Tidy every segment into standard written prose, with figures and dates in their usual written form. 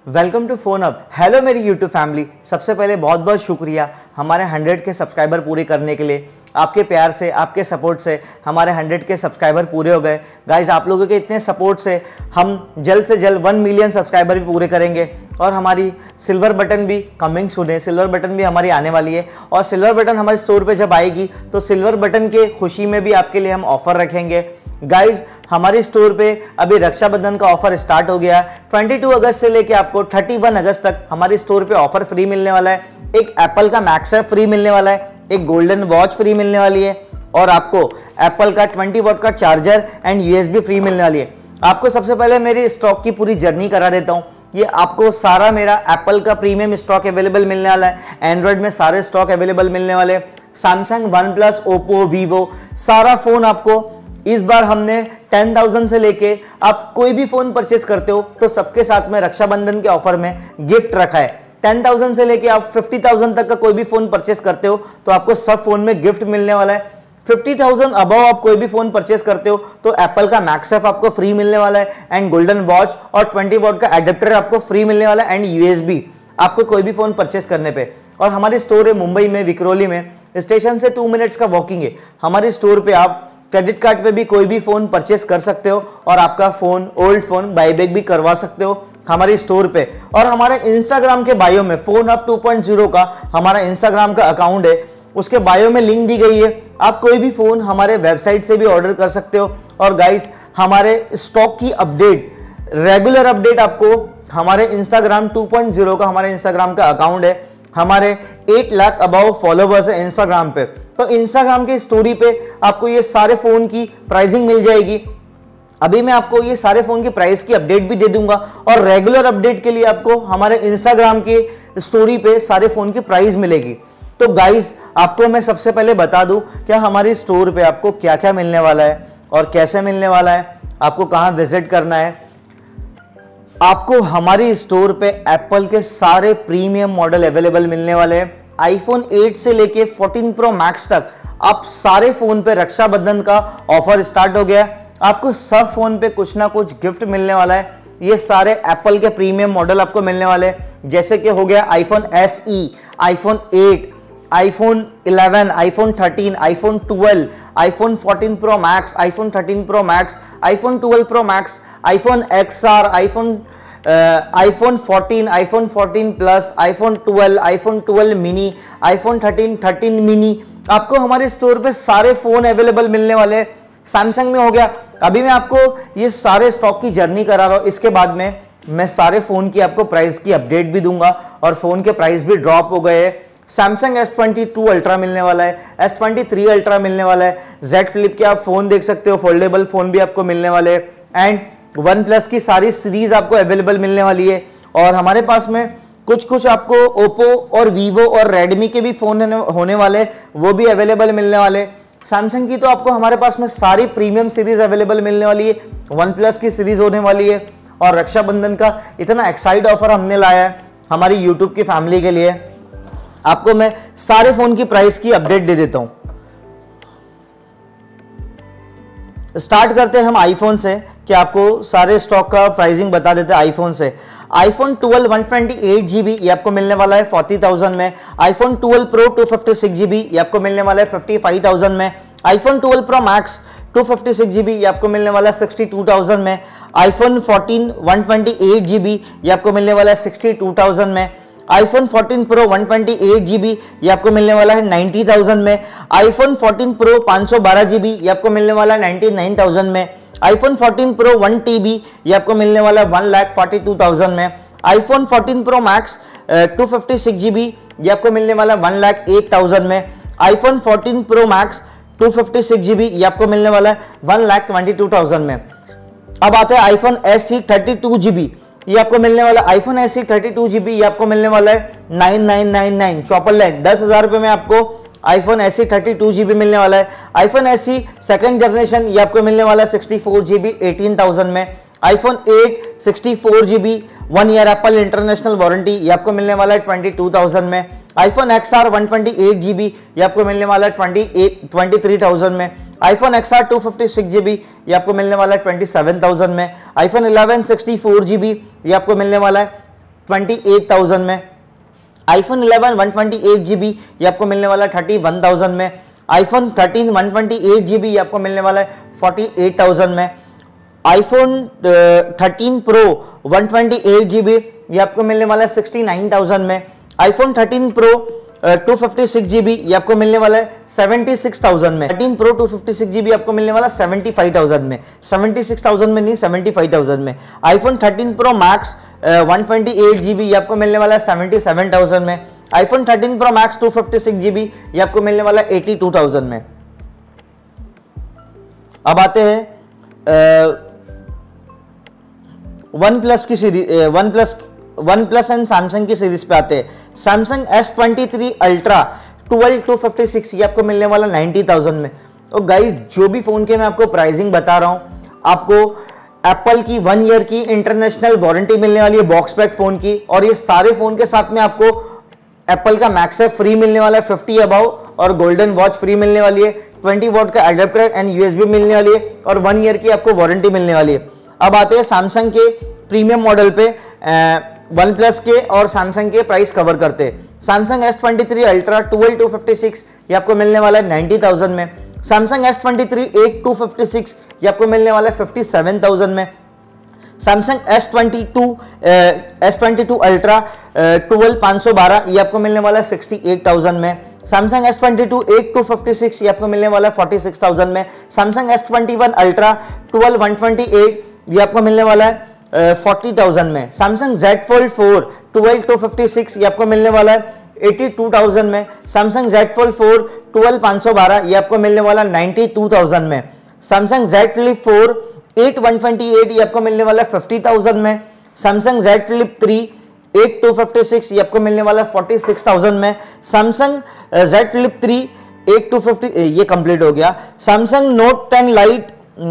Welcome to phone up. Hello मेरी YouTube family, सबसे पहले बहुत बहुत शुक्रिया हमारे 100 के सब्सक्राइबर पूरे करने के लिए। आपके प्यार से, आपके सपोर्ट से हमारे 100 के सब्सक्राइबर पूरे हो गए। गाइज, आप लोगों के इतने सपोर्ट से हम जल्द से जल्द 1 मिलियन सब्सक्राइबर भी पूरे करेंगे और हमारी सिल्वर बटन भी कमिंग सून है। सिल्वर बटन भी हमारी आने वाली है और सिल्वर बटन हमारे स्टोर पे जब आएगी तो सिल्वर बटन के खुशी में भी आपके लिए हम ऑफर रखेंगे। गाइज, हमारे स्टोर पे अभी रक्षाबंधन का ऑफर स्टार्ट हो गया है। 22 अगस्त से लेके आपको 31 अगस्त तक हमारे स्टोर पे ऑफर फ्री मिलने वाला है। एक एप्पल का मैक्सएफ फ्री मिलने वाला है, एक गोल्डन वॉच फ्री मिलने वाली है और आपको एप्पल का 20 वॉट का चार्जर एंड यूएसबी फ्री मिलने वाली है। आपको सबसे पहले मेरी स्टॉक की पूरी जर्नी करा देता हूँ। ये आपको सारा मेरा एप्पल का प्रीमियम स्टॉक अवेलेबल मिलने वाला है, एंड्रॉइड में सारे स्टॉक अवेलेबल मिलने वाले, Samsung, OnePlus, Oppo, Vivo, सारा फोन आपको इस बार हमने 10,000 से लेके आप कोई भी फोन परचेज करते हो तो सबके साथ में रक्षाबंधन के ऑफर में गिफ्ट रखा है। 10,000 से लेके आप 50,000 तक का कोई भी फोन परचेज करते हो तो आपको सब फोन में गिफ्ट मिलने वाला है। 50,000 अबव आप कोई भी फोन परचेज करते हो तो एप्पल का मैक्सएफ आपको फ्री मिलने वाला है एंड गोल्डन वॉच और 20 वॉट का एडेप्टर आपको फ्री मिलने वाला है एंड यूएसबी आपको कोई भी फोन परचेज करने पे। और हमारी स्टोर है मुंबई में, विक्रोली में, स्टेशन से 2 मिनट्स का वॉकिंग है। हमारे स्टोर पे आप क्रेडिट कार्ड पे भी कोई भी फोन परचेस कर सकते हो और आपका फोन, ओल्ड फोन बाईबैक भी करवा सकते हो हमारे स्टोर पे। और हमारे इंस्टाग्राम के बायो में फोन अप 2.0 का हमारा इंस्टाग्राम का अकाउंट है, उसके बायो में लिंक दी गई है। आप कोई भी फोन हमारे वेबसाइट से भी ऑर्डर कर सकते हो। और गाइस, हमारे स्टॉक की अपडेट, रेगुलर अपडेट आपको हमारे इंस्टाग्राम 2.0 का हमारे इंस्टाग्राम का अकाउंट है। हमारे 8 लाख अबाउ फॉलोवर्स है इंस्टाग्राम पे, तो इंस्टाग्राम की स्टोरी पे आपको ये सारे फोन की प्राइसिंग मिल जाएगी। अभी मैं आपको ये सारे फोन की प्राइस की अपडेट भी दे दूंगा और रेगुलर अपडेट के लिए आपको हमारे इंस्टाग्राम के स्टोरी पे सारे फोन की प्राइस मिलेगी। तो गाइस, आपको मैं सबसे पहले बता दूं क्या हमारी स्टोर पे आपको क्या क्या मिलने वाला है और कैसे मिलने वाला है, आपको कहाँ विजिट करना है। आपको हमारी स्टोर पे एप्पल के सारे प्रीमियम मॉडल अवेलेबल मिलने वाले हैं। आईफोन 8 से लेके 14 प्रो मैक्स तक आप सारे फोन पे रक्षाबंधन का ऑफर स्टार्ट हो गया है। आपको सब फोन पे कुछ ना कुछ गिफ्ट मिलने वाला है। ये सारे एप्पल के प्रीमियम मॉडल आपको मिलने वाले हैं, जैसे कि हो गया iPhone SE, iPhone 8, iPhone 11, iPhone 13, iPhone 12, iPhone 14 pro max, iPhone 13 pro max, iPhone 12 pro max, iPhone XR, iPhone 14, iPhone 14 plus, iPhone 12, iPhone 12 mini, iPhone 13 mini. आपको हमारे स्टोर पे सारे फोन अवेलेबल मिलने वाले हैं। सैमसंग में हो गया, अभी मैं आपको ये सारे स्टॉक की जर्नी करा रहा हूँ। इसके बाद में मैं सारे फोन की आपको प्राइस की अपडेट भी दूंगा और फोन के प्राइस भी ड्रॉप हो गए हैं। सैमसंग S22 अल्ट्रा मिलने वाला है, S23 अल्ट्रा मिलने वाला है, Z Flip के आप फोन देख सकते हो, फोल्डेबल फोन भी आपको मिलने वाले हैं एंड वन प्लस की सारी सीरीज आपको अवेलेबल मिलने वाली है। और हमारे पास में कुछ आपको ओप्पो और वीवो और रेडमी के भी फोन होने वाले, वो भी अवेलेबल मिलने वाले। सैमसंग की तो आपको हमारे पास में सारी प्रीमियम सीरीज अवेलेबल मिलने वाली है, वन प्लस की सीरीज होने वाली है। और रक्षाबंधन का इतना एक्साइट ऑफर हमने लाया है हमारी यूट्यूब की फैमिली के लिए। आपको मैं सारे फोन की प्राइस की अपडेट दे देता हूं। स्टार्ट करते हैं हम आईफोन से कि आपको सारे स्टॉक का प्राइसिंग बता देते हैं आईफोन से। आईफोन 12 128 GB ये आपको मिलने वाला है 40,000 में। आईफोन 12 प्रो 256 GB ये आपको मिलने वाला है 55,000 में। आईफोन 12 प्रो मैक्स 256 GB ये आपको मिलने वाला है 62,000 में। आईफोन 14 128 GB ये आपको मिलने वाला है 62,000 में। आईफोन 14 प्रो 128 GB ये आपको मिलने वाला है 90,000 में। आईफोन 14 प्रो 512 GB ये आपको मिलने वाला है 99,000 में। आईफोन 14 प्रो 1 TB ये आपको मिलने वाला है 1,42,000 में। आईफोन 14 प्रो मैक्स 256 GB ये आपको मिलने वाला है 1,08,000 में। आईफोन 14 प्रो मैक्स 256 GB ये आपको मिलने वाला है 1,22,000 में। अब आता है आईफोन SE 32 GB ये आपको मिलने वाला, आईफोन SE 32 GB ये आपको मिलने वाला है 9999 चौपल लाइन 10,000 रुपए में आपको आईफोन SE 32 GB मिलने वाला है। आईफोन SE सेकंड जनरेशन ये आपको मिलने वाला है 64 GB 18,000 में। IPhone 8 64 GB 1 year Apple international warranty ये आपको मिलने वाला है 22,000 में। आईफोन XR 128 GB ये आपको मिलने वाला है 23,000 में। आईफोन XR 256 GB ये आपको मिलने वाला है 27,000 में। आईफोन 11 64 GB ये आपको मिलने वाला है 28,000 में। iPhone 11 128GB ये आपको मिलने वाला है 31,000 में। iPhone 13 128GB ये आपको मिलने वाला है 48,000 में। iPhone 13 Pro 128GB ये आपको मिलने वाला है 69,000 में। iPhone 13 Pro 256GB ये आपको मिलने वाला है 76,000 में। 13 Pro 256GB आपको मिलने वाला 75,000 में, 76,000 में नहीं 75,000 में। iPhone 13 Pro Max 128GB ये आपको मिलने वाला है 77,000 में। iPhone 13 Pro Max 256GB ये आपको मिलने वाला है 82,000 में। अब आते हैं वन प्लस की series, OnePlus and Samsung की सीरीज पे आते हैं। सैमसंग S23 Ultra 12256 ये आपको मिलने वाला 90,000 में। तो गाइज जो भी फोन के मैं आपको प्राइसिंग बता रहा हूं, आपको एप्पल की 1 ईयर की इंटरनेशनल वारंटी मिलने वाली है बॉक्स पैक फोन की, और ये सारे फोन के साथ में आपको एप्पल का मैक्सएफ फ्री मिलने वाला है 50 अबाउ, और गोल्डन वॉच फ्री मिलने वाली है, 20 वॉट का एडेप्टर एंड USB मिलने वाली है, और 1 ईयर की आपको वारंटी मिलने वाली है। अब आते हैं सैमसंग के प्रीमियम मॉडल पे, वन प्लस के और सैमसंग के प्राइस कवर करते हैं। सैमसंग S23 Ultra 12256 ये आपको मिलने वाला है 90,000 में। सैमसंग S23 8256 ये आपको मिलने वाला है 57,000 में। सैमसंग S22 Ultra 12512 ये आपको मिलने वाला है 68,000 में। सैमसंग S22 8256 ये आपको मिलने वाला है 46,000 में। सैमसंग S21 Ultra 12128 ये आपको मिलने वाला है 40,000 में। सैमसंग Z Fold 4 12256 ये आपको मिलने वाला है 82,000 में। सैमसंग Z Fold 4 12512 ये आपको मिलने वाला है 92,000 में। सैमसंग Z Flip 4 8128 ये आपको मिलने वाला है 50,000 में। सैमसंग Z Flip 3 8256 ये आपको मिलने वाला है 46,000 में। सैमसंग Z Flip 3 8250 ये कंप्लीट हो गया। सैमसंग Note 10 Lite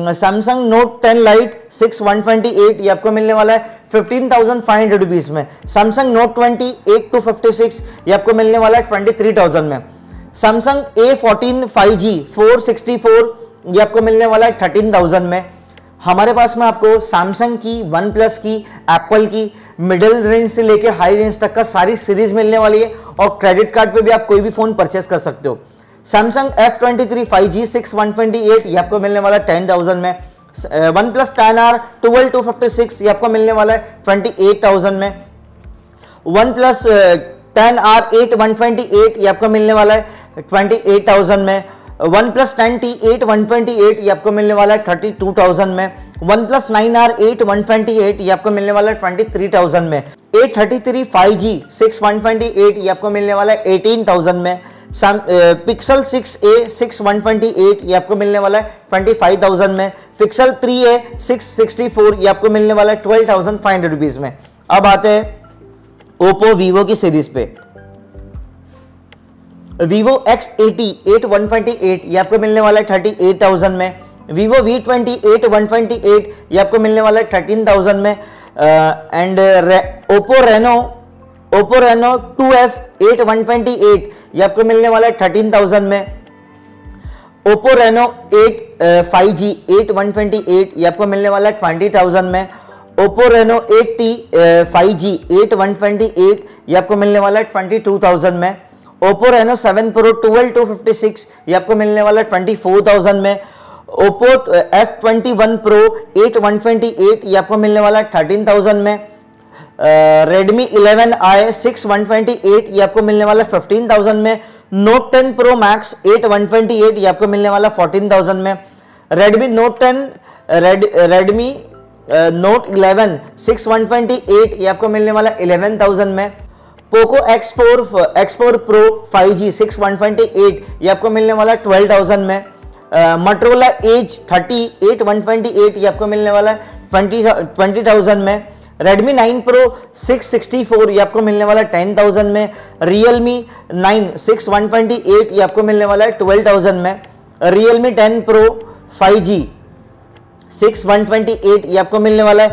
6128 ये आपको मिलने वाला है 15,500 रुपीज में। सैमसंग Note 20 8256 ये आपको मिलने वाला है 23,000 में। सैमसंग A14 5G 464 ये आपको मिलने वाला है 13,000 में। हमारे पास में आपको सैमसंग की, वन प्लस की, एप्पल की मिडिल रेंज से लेके हाई रेंज तक का सारी सीरीज मिलने वाली है, और क्रेडिट कार्ड पे भी आप कोई भी फोन परचेस कर सकते हो। सैमसंग F23 5G 6128 ये आपको मिलने वाला है 10,000 में। वन प्लस 10R 12256 ये आपको मिलने वाला है 28,000 में। वन प्लस 10R 8128 ये आपको मिलने वाला है 28,000 में। वन प्लस 10T 8128 ये आपको मिलने वाला है 32,000 में। वन प्लस 9R 8128 ये आपको मिलने वाला है 23,000 में। A33 5G 6128 ये आपको मिलने वाला है 18,000 में। पिक्सल 6a 6128 ये आपको मिलने वाला है 25,000 में। पिक्सल 3a 664 ये आपको मिलने वाला है 12,500 रुपीज में। अब आते हैं ओप्पो वीवो की सीरीज पे। वीवो X80 8128 ये आपको मिलने वाला है 38,000 में। वीवो V20 8128 ये आपको मिलने वाला है 13,000 में। एंड ओप्पो रेनो 2F 8128 ये आपको मिलने वाला है 13,000 में। ओप्पो रेनो 5G 8128 ये आपको मिलने वाला है 20,000 में। ओप्पो रेनो 8T 5G 8128 ये आपको मिलने वाला है 22,000 में। ओप्पो रेनो 7 Pro 12256 ये आपको मिलने वाला है 24,000 में। ओप्पो F21 Pro 8128 ये आपको मिलने वाला है 13,000 में। रेडमी 11i 6128 ये आपको मिलने वाला है 15,000 में। नोट 10 Pro Max 8128 ये आपको मिलने वाला 14,000 में। रेडमी नोट 11 6128 ये आपको मिलने वाला 11,000 में। पोको X4 Pro 5G 6128 ये आपको मिलने वाला 12,000 में। मोटोरोला एज 30 8128 ये आपको मिलने वाला 20,000 में। Redmi 9 Pro 664 ये आपको मिलने वाला 10,000 में। Realme 9 6128 ये आपको मिलने वाला है 12,000 में। Realme 10 Pro 5G 6128 ये आपको मिलने वाला है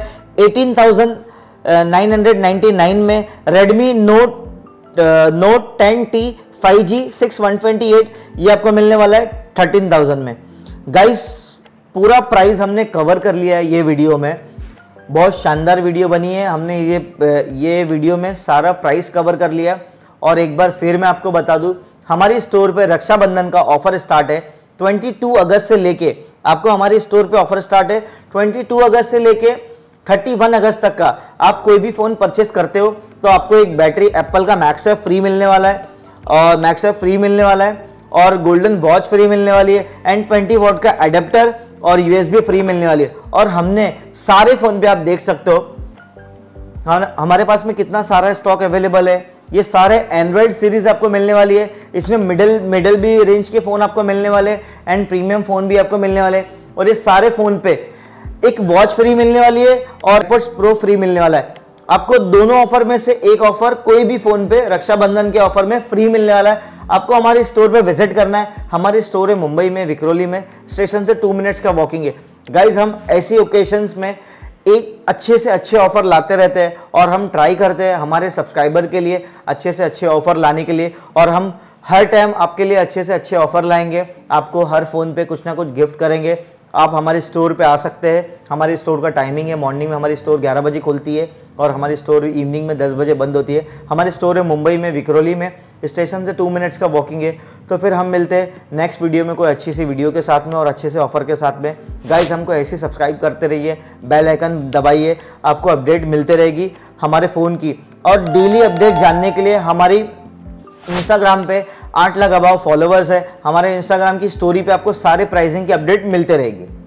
18,999 में। Redmi Note 10T 5G 6128 ये आपको मिलने वाला है 13,000 में। गाइस पूरा प्राइस हमने कवर कर लिया है ये वीडियो में। बहुत शानदार वीडियो बनी है। हमने ये वीडियो में सारा प्राइस कवर कर लिया। और एक बार फिर मैं आपको बता दूं, हमारी स्टोर पे रक्षाबंधन का ऑफर स्टार्ट है 22 अगस्त से लेके। आपको हमारी स्टोर पे ऑफर स्टार्ट है 22 अगस्त से लेके 31 अगस्त तक का। आप कोई भी फ़ोन परचेस करते हो तो आपको एक बैटरी एप्पल का मैक्सएफ फ्री मिलने वाला है, और मैक्सएफ फ्री मिलने वाला है, और गोल्डन वॉच फ्री मिलने वाली है, एंड 20 वॉट का एडेप्टर और यूएसबी फ्री मिलने वाली है। और हमने सारे फ़ोन पे आप देख सकते हो हमारे पास में कितना सारा स्टॉक अवेलेबल है। ये सारे एंड्रॉयड सीरीज आपको मिलने वाली है। इसमें मिडल भी रेंज के फ़ोन आपको मिलने वाले, एंड प्रीमियम फ़ोन भी आपको मिलने वाले। और ये सारे फ़ोन पे एक वॉच फ्री मिलने वाली है और एयरपॉड्स प्रो फ्री मिलने वाला है। आपको दोनों ऑफर में से एक ऑफर कोई भी फ़ोन पे रक्षाबंधन के ऑफर में फ्री मिलने वाला है। आपको हमारी स्टोर पे विजिट करना है। हमारी स्टोर है मुंबई में, विक्रोली में, स्टेशन से 2 मिनट्स का वॉकिंग है। गाइज, हम ऐसी ओकेजन्स में एक अच्छे से अच्छे ऑफर लाते रहते हैं, और हम ट्राई करते हैं हमारे सब्सक्राइबर के लिए अच्छे से अच्छे ऑफर लाने के लिए। और हम हर टाइम आपके लिए अच्छे से अच्छे ऑफर लाएंगे। आपको हर फ़ोन पे कुछ ना कुछ गिफ्ट करेंगे। आप हमारे स्टोर पे आ सकते हैं। हमारी स्टोर का टाइमिंग है, मॉर्निंग में हमारी स्टोर 11 बजे खुलती है, और हमारी स्टोर इवनिंग में 10 बजे बंद होती है। हमारी स्टोर है मुंबई में, विक्रोली में, स्टेशन से 2 मिनट्स का वॉकिंग है। तो फिर हम मिलते हैं नेक्स्ट वीडियो में कोई अच्छी सी वीडियो के साथ में और अच्छे से ऑफर के साथ में। गाइज, हमको ऐसे सब्सक्राइब करते रहिए, बेल आइकन दबाइए, आपको अपडेट मिलते रहेगी हमारे फ़ोन की। और डेली अपडेट जानने के लिए हमारी इंस्टाग्राम पे 8 लाख अबाव फॉलोवर्स है। हमारे इंस्टाग्राम की स्टोरी पे आपको सारे प्राइसिंग की अपडेट मिलते रहेगी।